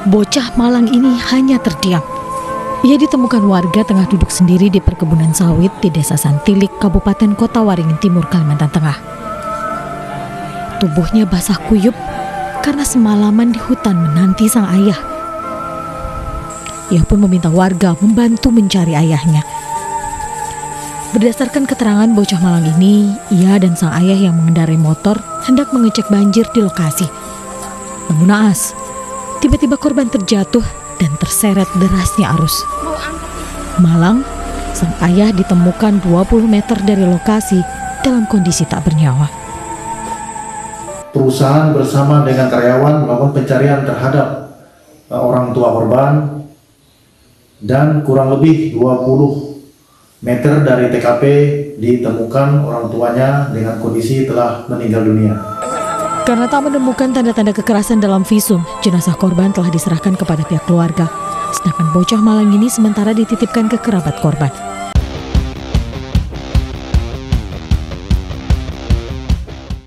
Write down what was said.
bocah malang ini hanya terdiam. Ia ditemukan warga tengah duduk sendiri di perkebunan sawit di Desa Santilik, Kabupaten Kota Waringin Timur, Kalimantan Tengah. Tubuhnya basah kuyup karena semalaman di hutan menanti sang ayah. Ia pun meminta warga membantu mencari ayahnya. Berdasarkan keterangan bocah malang ini, ia dan sang ayah yang mengendarai motor hendak mengecek banjir di lokasi. Namun naas, tiba-tiba korban terjatuh dan terseret derasnya arus. Malang, sang ayah ditemukan 20 meter dari lokasi dalam kondisi tak bernyawa. Perusahaan bersama dengan karyawan melakukan pencarian terhadap orang tua korban dan kurang lebih 20 meter dari TKP ditemukan orang tuanya dengan kondisi telah meninggal dunia. Karena tak menemukan tanda-tanda kekerasan dalam visum, jenazah korban telah diserahkan kepada pihak keluarga. Sedangkan bocah malang ini sementara dititipkan ke kerabat korban.